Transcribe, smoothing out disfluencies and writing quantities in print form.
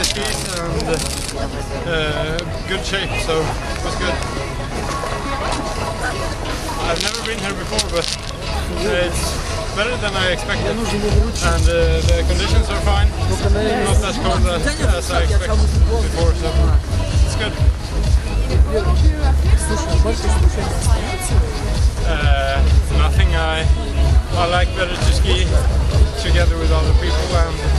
skis and good shape, so it was good. I've never been here before, but it's better than I expected, and the conditions are fine, not as cold as I expected before, so it's good. Nothing. I like better to ski together with other people, and